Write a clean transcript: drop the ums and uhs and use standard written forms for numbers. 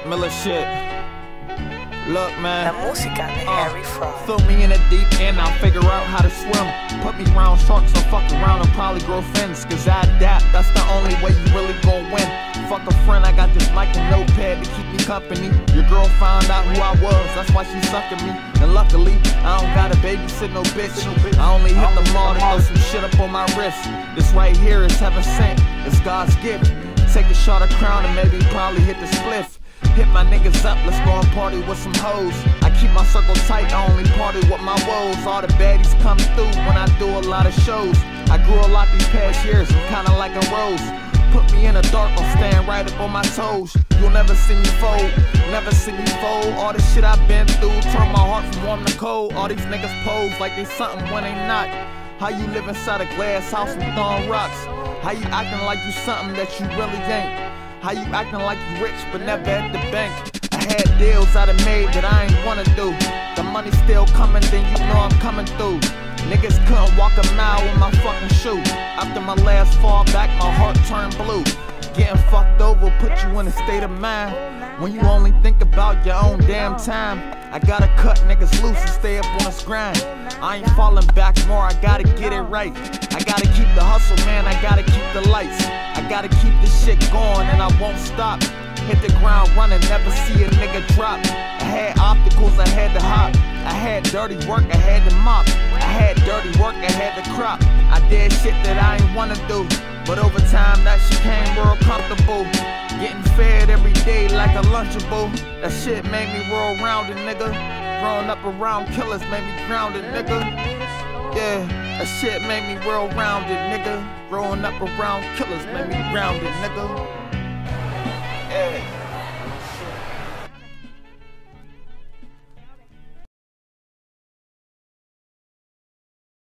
Miller shit. Look, man. La música de Harry Fraud. Throw me in the deep end, I'll figure out how to swim. Put me around sharks, I'll fuck around and probably grow fins. Cause I adapt, that's the only way you really gon' win. Fuck a friend, I got this mic and notepad to keep me company. Your girl found out who I was, that's why she sucking me. And luckily, I don't gotta babysit no bitch. I only hit the mall to throw some shit up on my wrist. This right here is heaven sent, it's God's gift. Take a shot of Crown and maybe probably hit the spliff. Hit my niggas up, let's go and party with some hoes. I keep my circle tight, I only party with my woes. All the baddies come through when I do a lot of shows. I grew a lot these past years, I'm kinda like a rose. Put me in the dark, I'm staying right up on my toes. You'll never see me fold, never see me fold. All this shit I've been through, turn my heart from warm to cold. All these niggas pose like they something when they not. How you live inside a glass house and throwing rocks? How you acting like you something that you really ain't? How you acting like you rich but never at the bank? I had deals I done made that I ain't wanna do. The money still coming, then you know I'm coming through. Niggas couldn't walk a mile with my fucking shoe. After my last fall back, my heart turned blue. Getting fucked over put you in a state of mind when you only think about your own damn time. I gotta cut niggas loose and stay up on this grind. I ain't falling back more, I gotta get it right. I gotta keep the hustle, man, I gotta keep the lights. I gotta keep this shit going and I won't stop. Hit the ground running, never see a nigga drop. I had obstacles, I had to hop. I had dirty work, I had to mop. I had dirty work, I had to crop. I did shit that I ain't wanna do, but over time that shit came real comfortable. Getting fed every day like a Lunchable. That shit made me real rounded, nigga. Growing up around killers made me grounded, nigga. Yeah, that shit made me real rounded, nigga. Growing up around killers made me grounded, nigga. Yeah.